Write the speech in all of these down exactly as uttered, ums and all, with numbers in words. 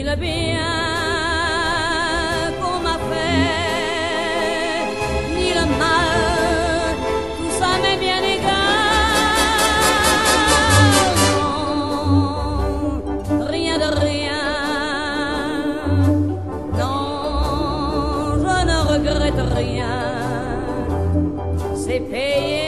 le bien qu'on m'a fait, ni le mal, tout ça m'est bien égal. Non, rien de rien, non, je ne regrette rien, c'est payé.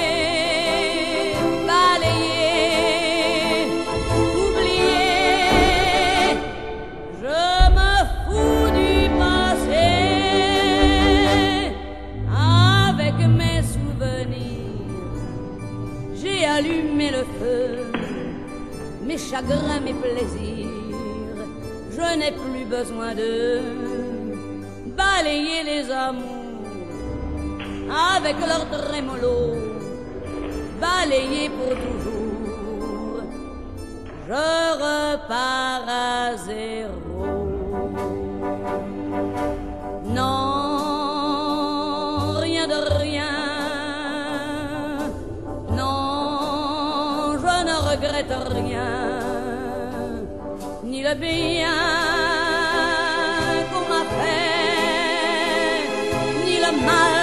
Allumer le feu, mes chagrins, mes plaisirs, je n'ai plus besoin de balayer les amours avec leur trémolo, balayer pour toujours, je repars à zéro. Non, rien de rien, je ne regrette rien, ni le bien qu'on m'a fait, ni le mal.